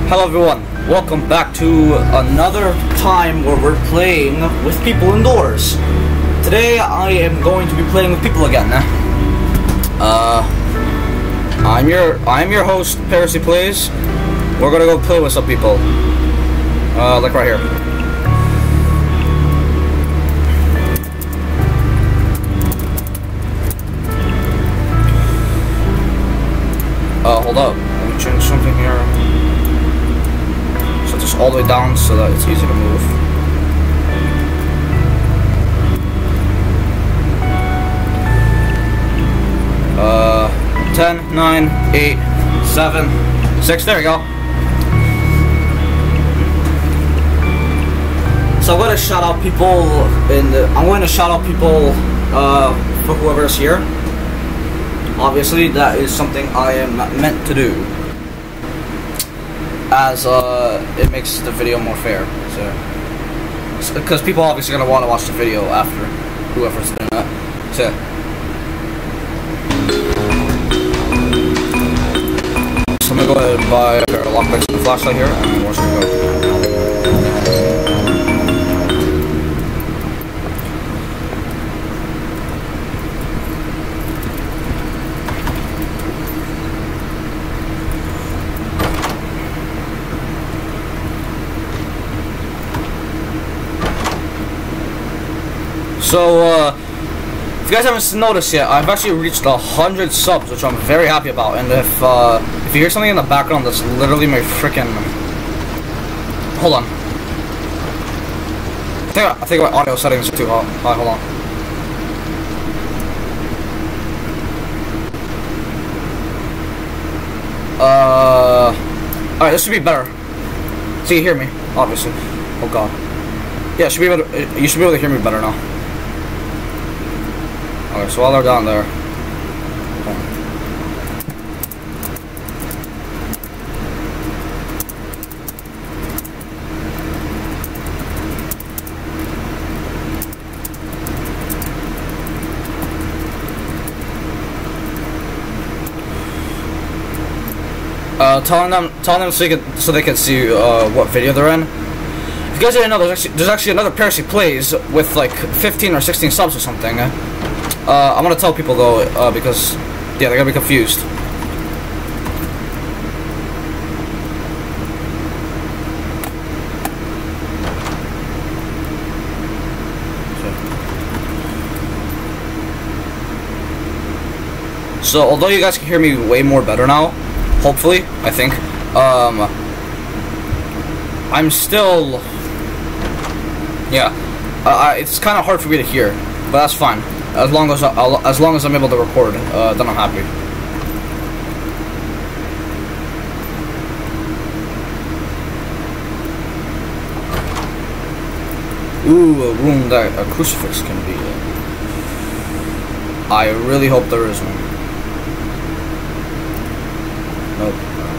Hello everyone, welcome back to another time where we're playing with people indoors. Today I am going to be playing with people again. I'm your host, Parasy Plays. We're gonna go play with some people. Like right here. Hold up. Let me change something here. Set this all the way down so that it's easy to move. Uh, 10, 9, 8, 7, 6. There we go. So I'm going to shout out people for whoever's here. Obviously, that is something I am meant to do, as it makes the video more fair. So, because people are obviously gonna want to watch the video after whoever's doing that. So, I'm gonna go ahead and buy a pair of lockpicks and a flashlight here, and we're just gonna go. So, if you guys haven't noticed yet, I've actually reached 100 subs, which I'm very happy about. And if you hear something in the background, that's literally my freaking. Hold on. I think my audio settings are too high. Hold on. Alright, this should be better. So you hear me, obviously. Oh god. Yeah, you should be able to hear me better now. Okay, so while they're down there, telling them so they can see what video they're in. If you guys didn't know, there's actually another Parasy Plays with like 15 or 16 subs or something. I'm gonna tell people though, because yeah, they're gonna be confused. So although you guys can hear me way more better now, hopefully, I think, I'm still, yeah, it's kind of hard for me to hear, but that's fine. As long as I'm able to record, then I'm happy. Ooh, a room that a crucifix can be in. I really hope there is one. Nope.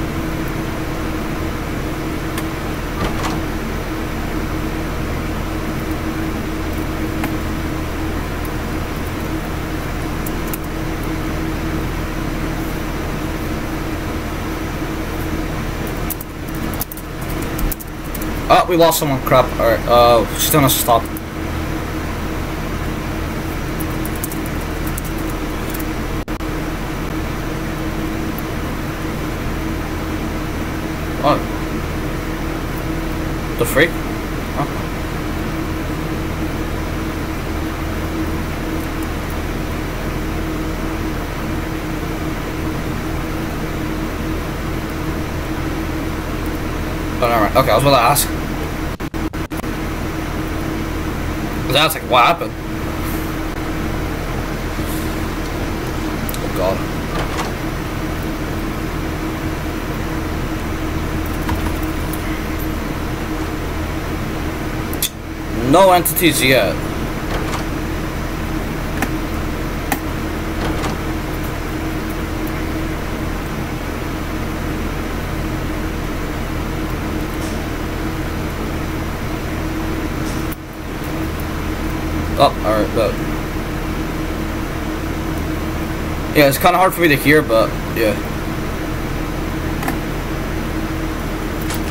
Oh, we lost someone. Crap. Alright, she's gonna stop. Oh. The freak? Huh? Oh, nevermind. Okay, I was about to ask. That's like, what happened? Oh god. No entities yet. Oh, alright, but yeah, it's kind of hard for me to hear, but yeah.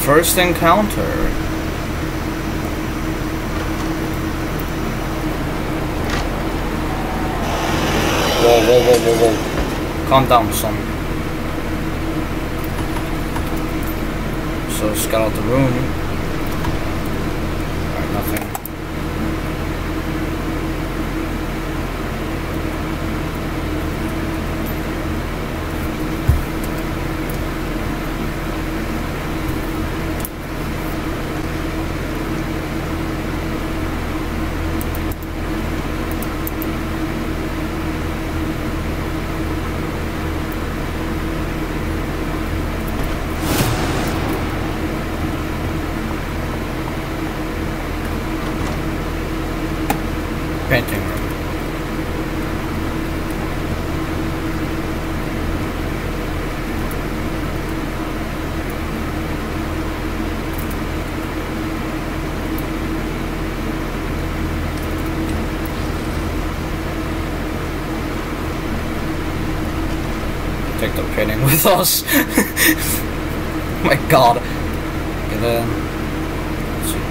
first encounter. Whoa, whoa, whoa, whoa, whoa. Calm down, son. So just got out the room. Alright, nothing. Painting room. Take the painting with us. My God. Get in. Let's see.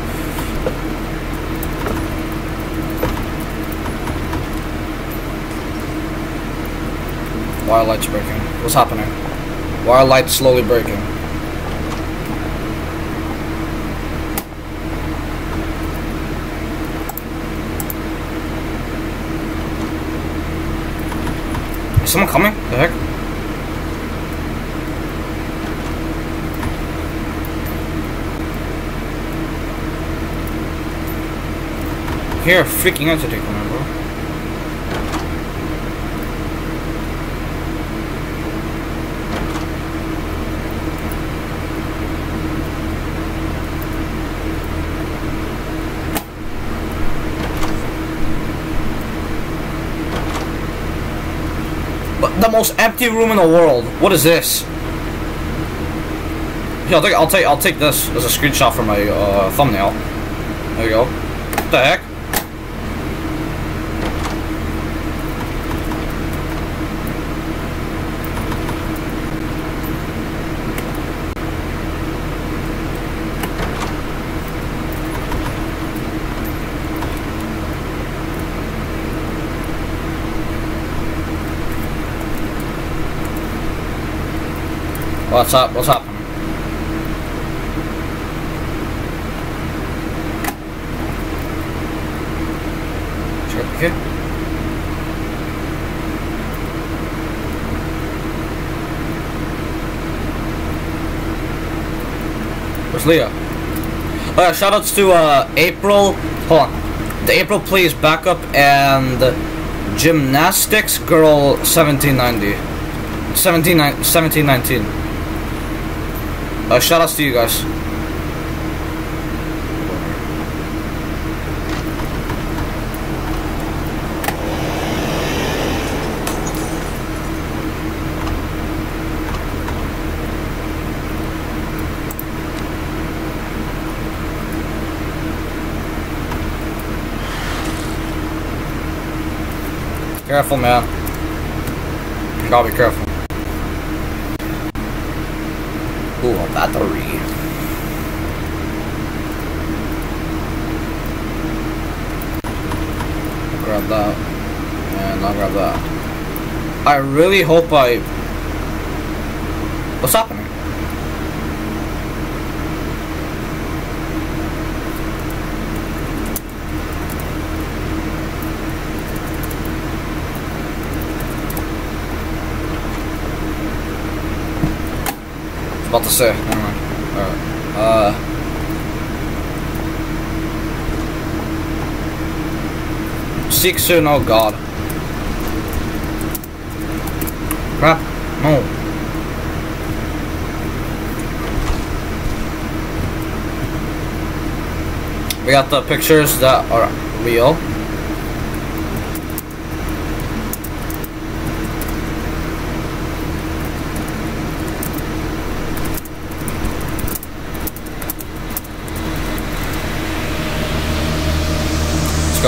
Why are lights breaking? What's happening? Why are lights slowly breaking? Is someone coming? The heck? Here, a freaking entity coming, bro. The most empty room in the world. What is this? Here, I'll take this as a screenshot for my thumbnail. There you go. What the heck? What's up? What's happening? Okay. Where's Leah? Shoutouts to April. Hold on. The April Please Backup and Gymnastics Girl 1790. 1719. Shoutouts to you guys. Careful, man. You gotta be careful. Ooh, a battery. Grab that. And I'll grab that. I really hope I... What's happening? About to say, never mind. Alright. Seek soon, oh god. Crap. No. We got the pictures that are real. Go.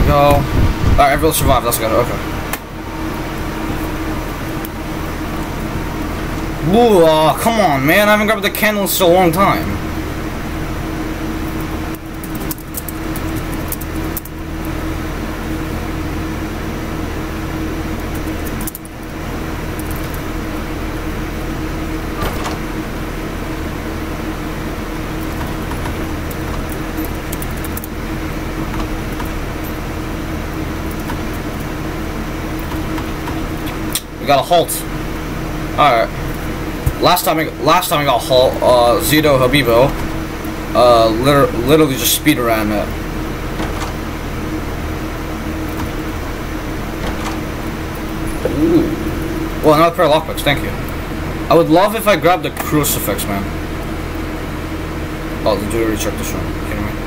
go. Alright, everyone survived. That's good. Okay. Ooh, come on, man. I haven't grabbed the candle in such a long time. We got a halt. Alright. Last time I got halt, Zito Habibo, literally just speed ran it. Ooh. Well, another pair of lockpicks, thank you. I would love if I grabbed the crucifix, man. Oh, the jewelry check this room. Kidding me?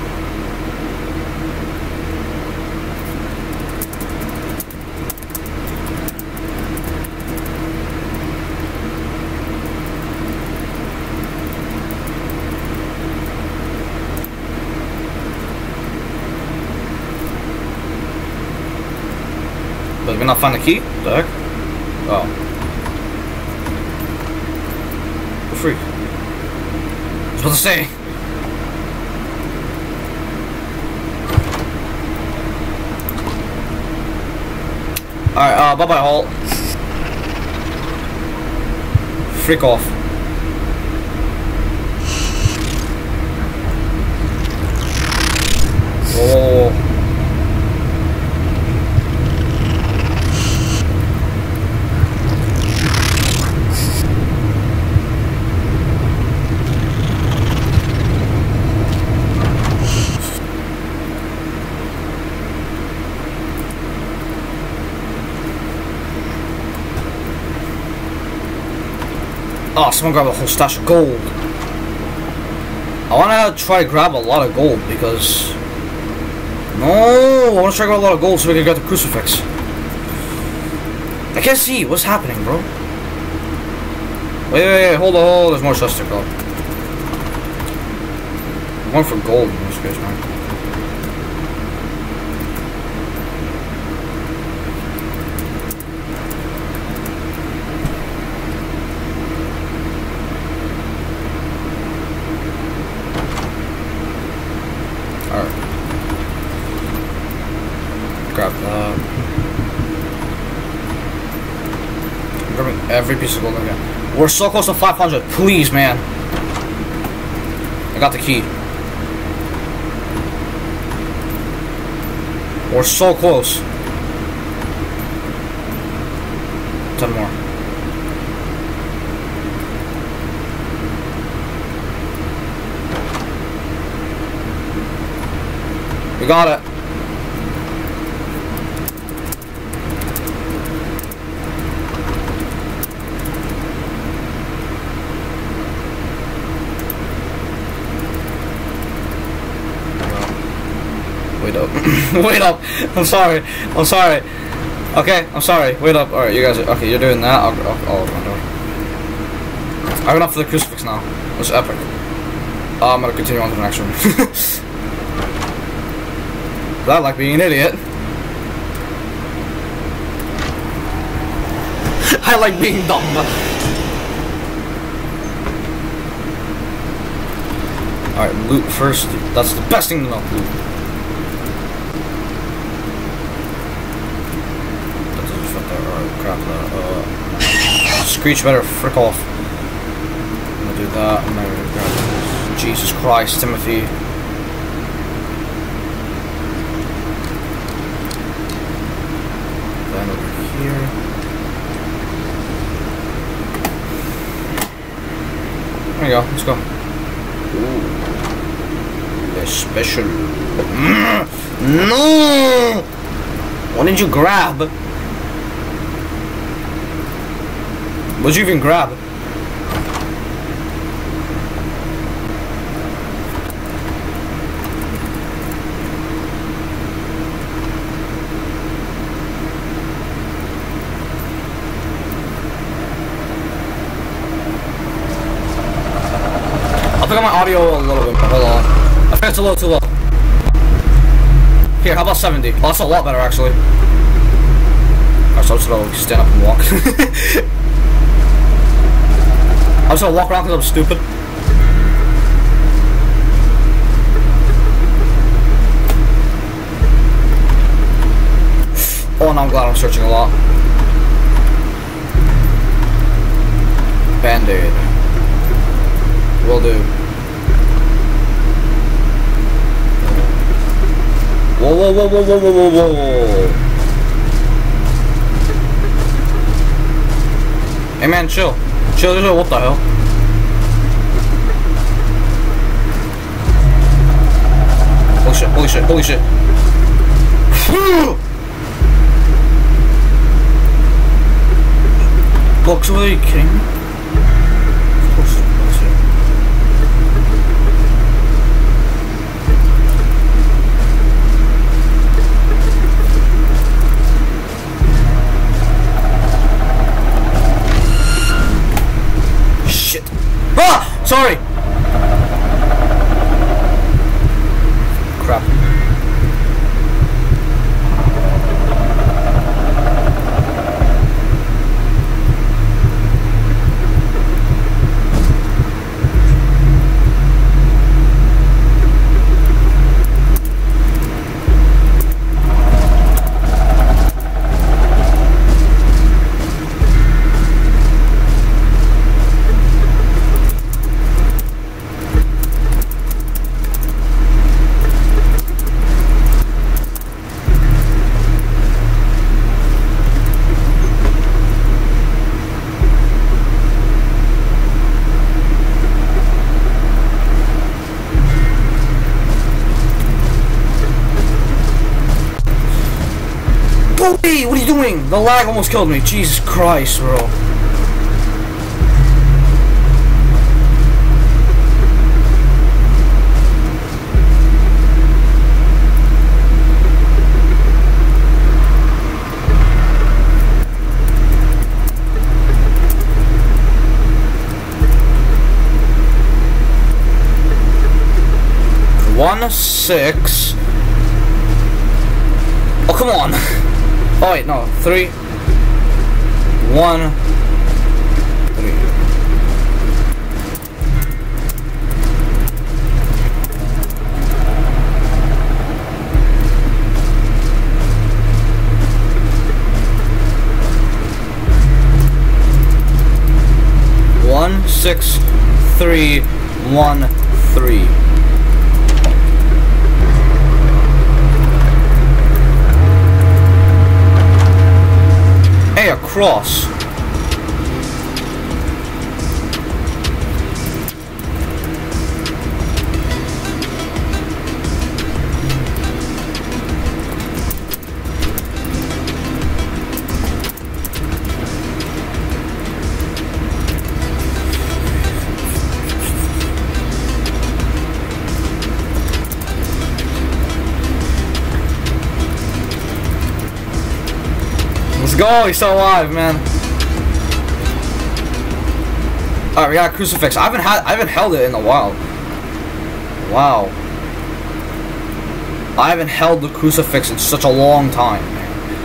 But did we not find the key? What the heck? Oh. We're free. I was about to say. Alright, bye-bye, halt. Freak off. Oh. Oh, someone grab a whole stash of gold. I want to try to grab a lot of gold because... No, I want to try to grab a lot of gold so we can get the crucifix. I can't see. What's happening, bro? Wait, hold on. There's more chests to go. I'm going for gold in this case, man. Grab that. I'm grabbing every piece of gold again. We're so close to 500. Please, man. I got the key. We're so close. 10 more. We got it. Wait up. Wait up. I'm sorry. Okay, I'm sorry. Wait up. Alright, you guys are... Okay, you're doing that. I'll open my door. I went up for the crucifix now. It's epic. I'm gonna continue on to the next one. That like being an idiot. I like being dumb. Alright, loot first. That's the best thing to know. Loot. Crap, Screech better frick off. I'm gonna do that. I'm gonna grab this. Jesus Christ, Timothy. Then over here. There we go. Let's go. Ooh, the special. No. What did you grab? What'd you even grab? I'll pick up my audio a little bit. Hold on. I think it's a little too low. Here, how about 70? Oh, that's a lot better, actually. Alright, so I'm just gonna stand up and walk. I'm just gonna walk around because I'm stupid. Oh, no, I'm glad I'm searching a lot. Band-Aid. Will do. Whoa, whoa, whoa, whoa, whoa, whoa, whoa, whoa. Hey man, chill. Chill, what the hell? Holy shit, holy shit, holy shit. Box, are you kidding me? Sorry! Crap. Hey, what are you doing? The lag almost killed me. Jesus Christ, bro. One, 6. Oh, come on. Oh wait, no, 3, 1, 3. One, 6, 3, 1, 3. A cross. Let's go, he's still alive, man. Alright, we got a crucifix. I haven't held it in a while. Wow. I haven't held the crucifix in such a long time, man.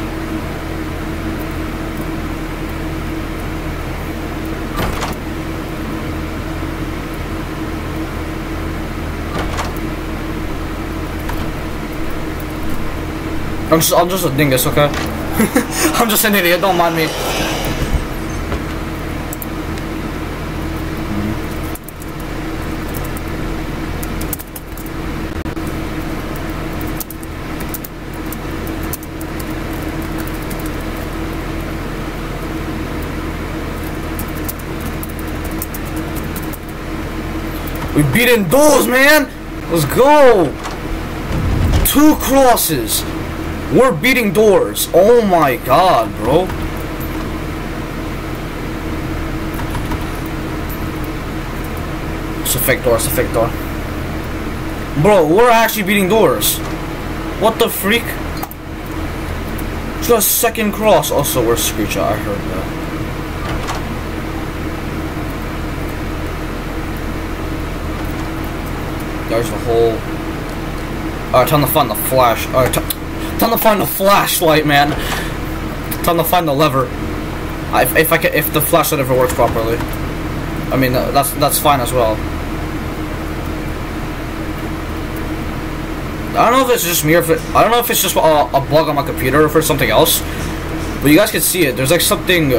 I'm just a dingus, okay? I'm just an idiot, don't mind me. We beat indoors, man! Let's go! 2 crosses! We're beating doors. Oh my god, bro. It's a fake door, it's a fake door. Bro, we're actually beating doors. What the freak? It's got a 2nd cross. Also, we're Screecher, I heard that. There's the whole... Time to find the flash. Time to find the flashlight, man. Time to find the lever. If the flashlight ever works properly. I mean, that's fine as well. I don't know if it's just me or I don't know if it's just a bug on my computer or if it's something else. But you guys can see it. There's like something.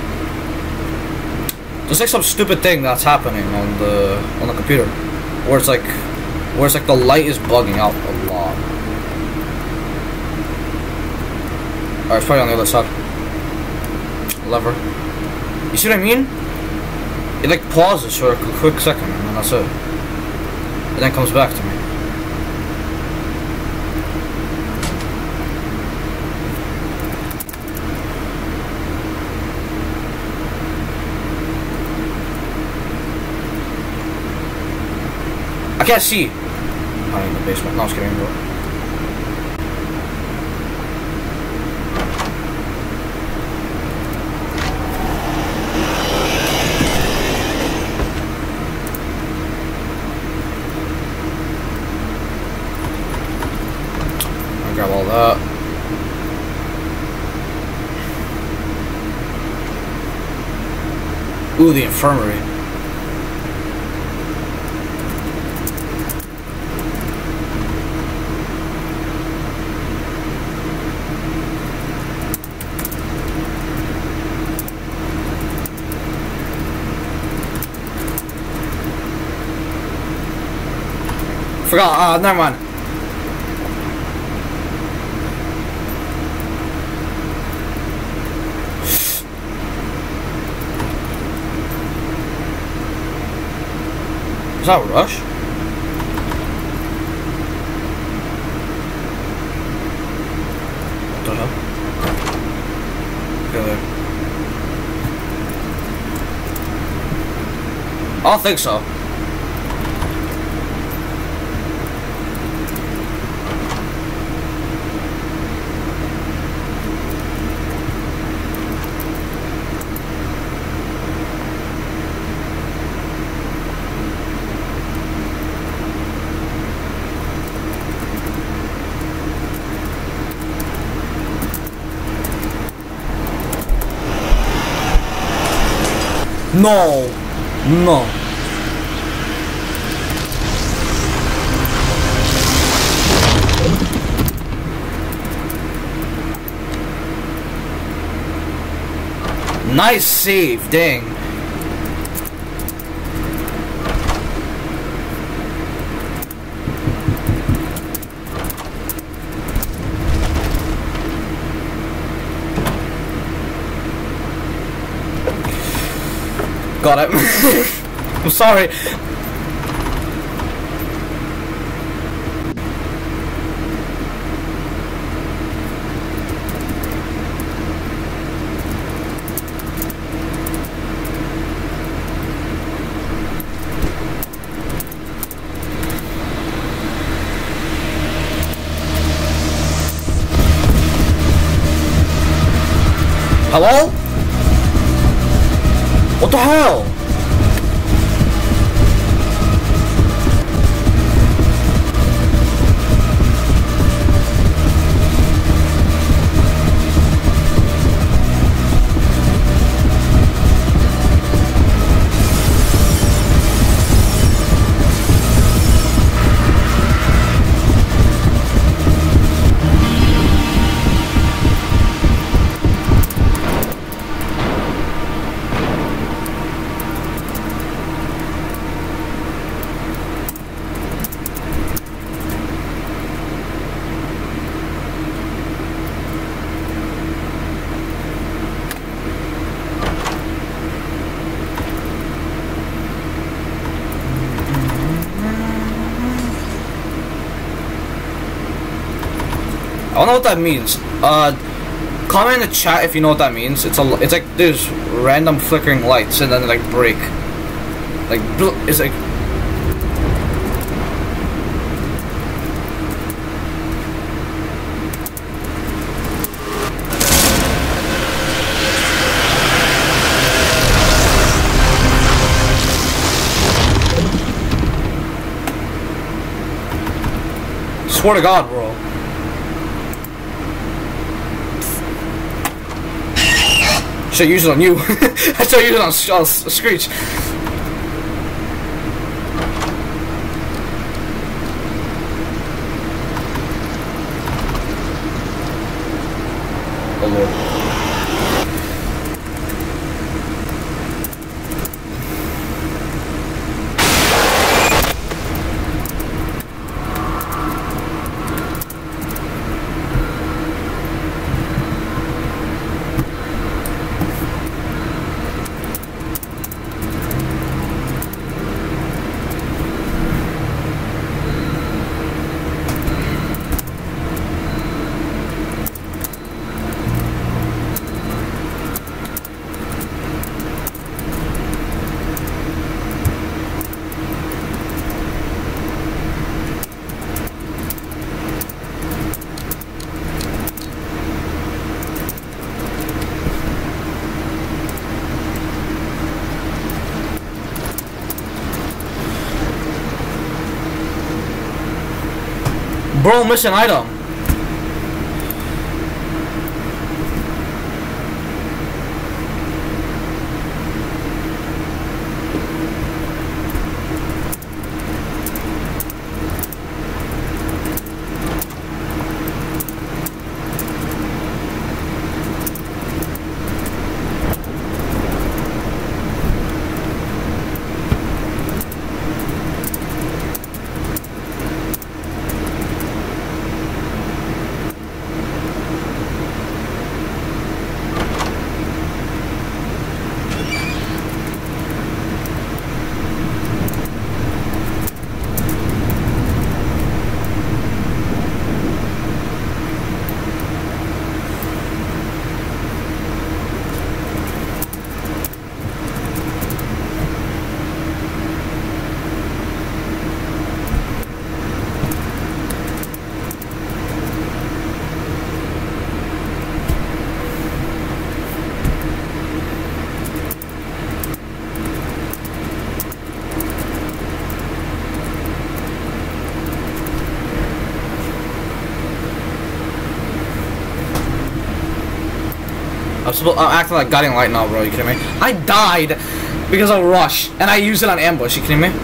There's like some stupid thing that's happening on the computer, where it's like the light is bugging out a lot. Alright, it's probably on the other side. Lever. You see what I mean? It like pauses for a quick second and then that's it. And then comes back to me. I can't see. I'm in the basement. No, I'm just kidding, bro. I'll grab all that. Ooh, the infirmary. Forgot, never mind. Is that a rush? What the hell? Okay, there. I don't think so. No, no. Nice save, dang. Got it. I'm sorry. Hello? What the hell? I don't know what that means. Comment in the chat if you know what that means. It's like there's random flickering lights and then they like break. Like it's like. swear to God, bro. Should use it on you. I should use it on Screech. Oh Lord. Bro, mission item. I'm acting like guiding light now, bro. You kidding me? I died because of rush, and I used it on ambush. You kidding me?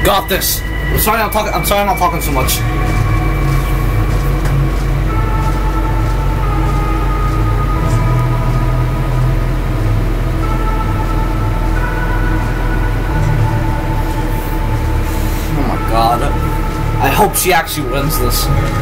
got this. I'm sorry I'm not talking so much. Oh my god. I hope she actually wins this.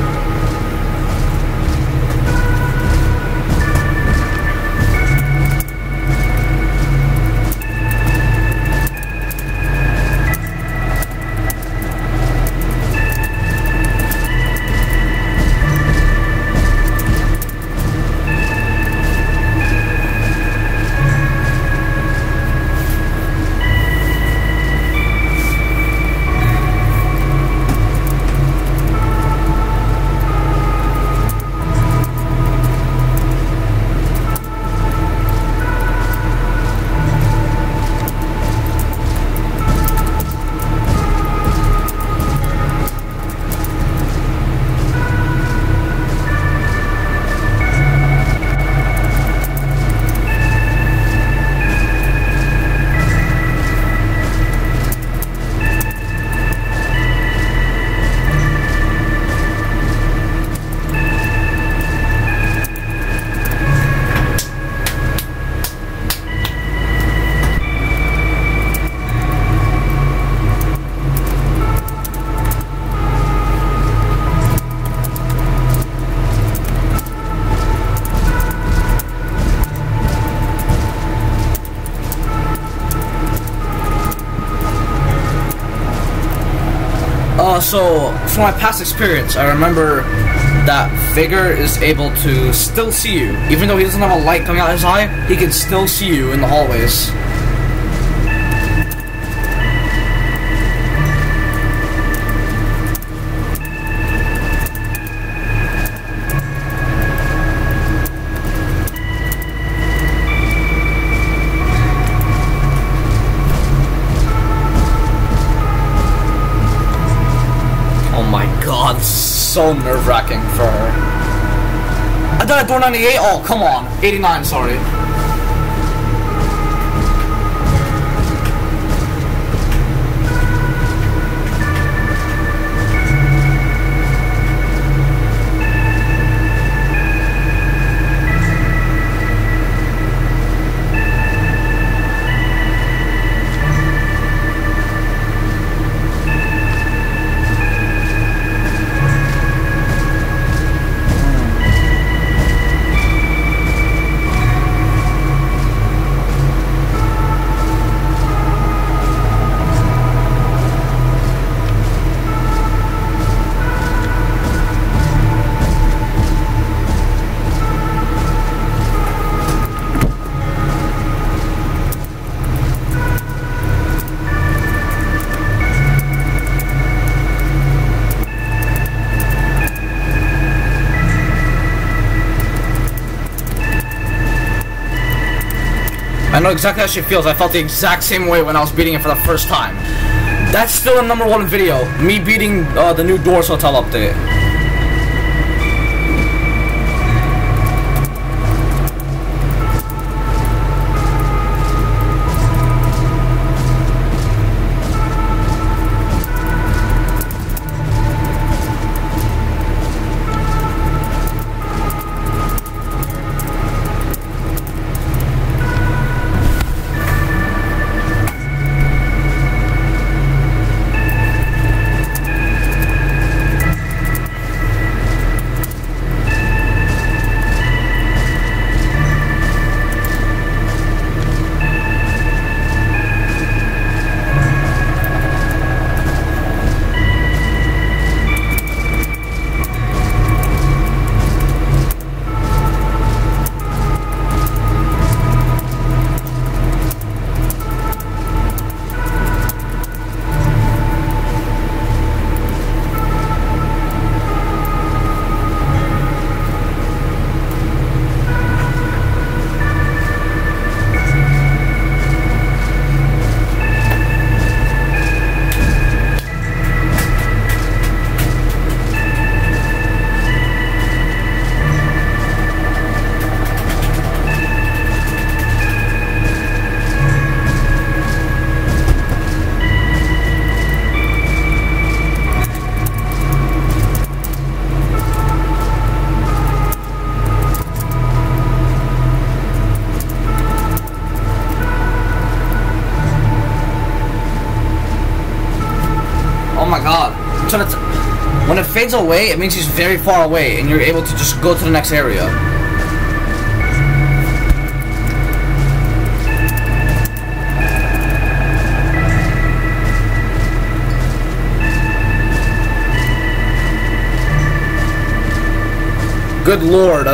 So, from my past experience, I remember that Vigor is able to still see you. Even though he doesn't have a light coming out of his eye, he can still see you in the hallways. God, so nerve-wracking for her. I died at door 98? Oh, come on. 89, sorry. I know exactly how she feels. I felt the exact same way when I was beating it for the first time. That's still a #1 video. Me beating the new Doors Hotel update. fades away, it means he's very far away, and you're able to just go to the next area. Good lord.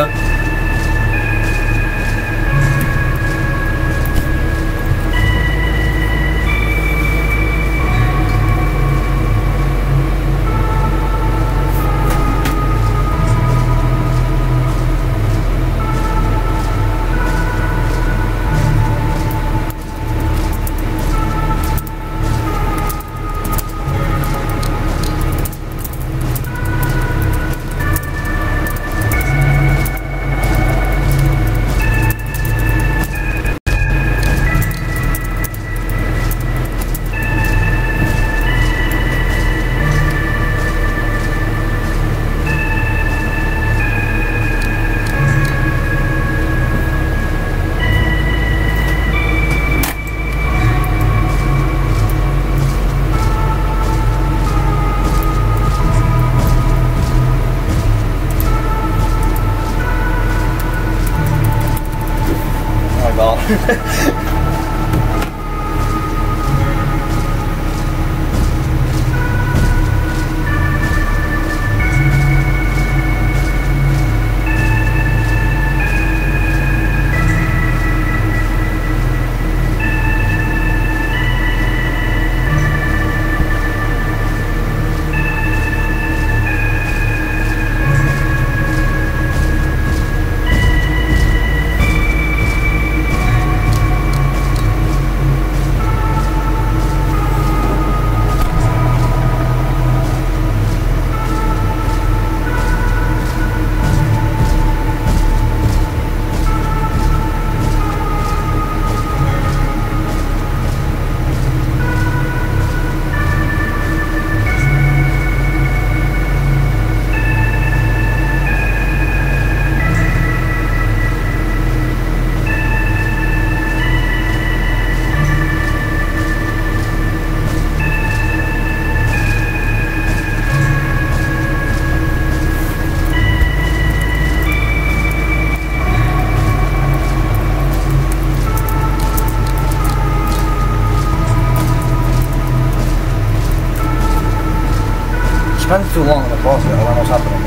Spent too long in the process. I don't know what's happening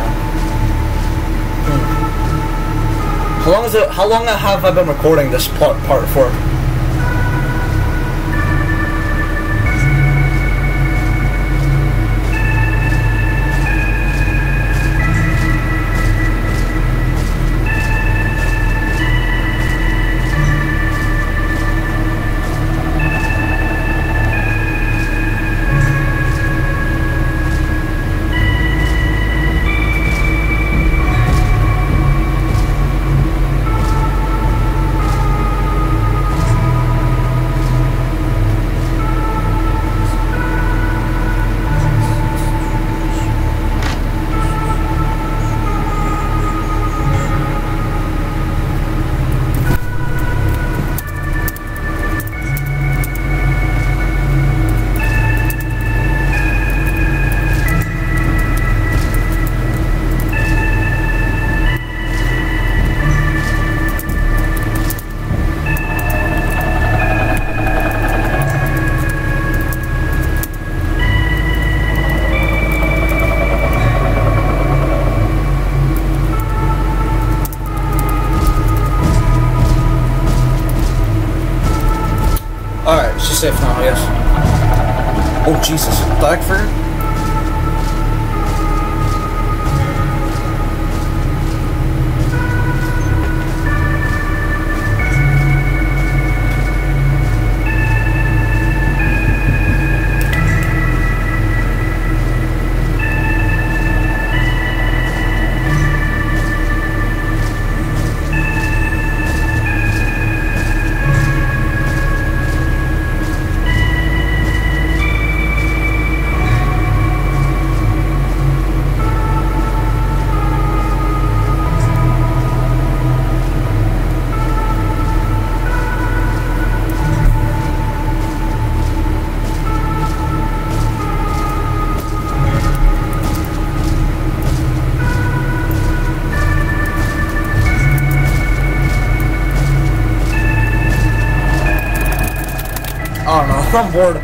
now. How long have I been recording this part for? Alright, she's safe now, yes. Oh, Jesus. Back for her? I'm bored.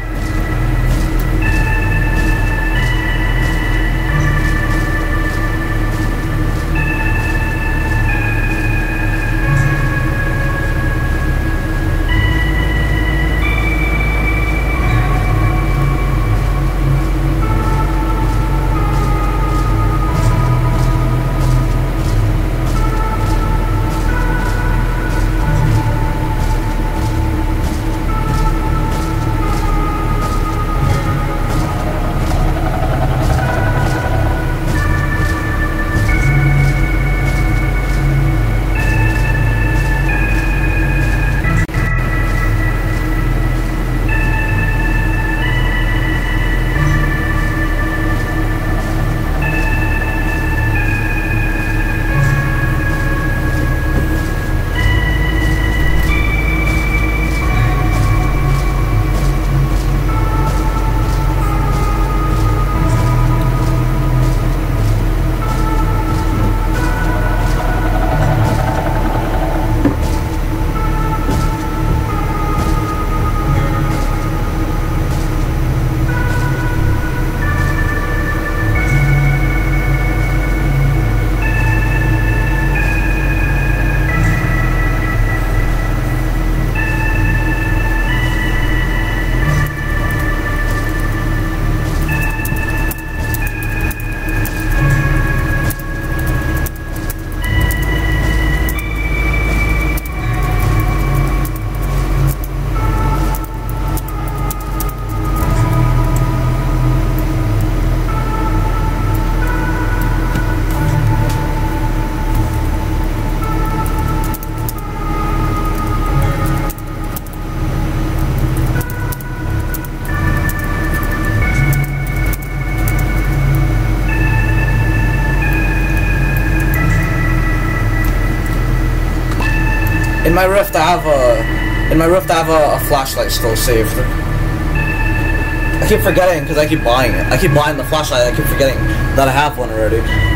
In my Rift, I have a flashlight still saved. I keep forgetting because I keep buying it. I keep buying the flashlight. I keep forgetting that I have one already.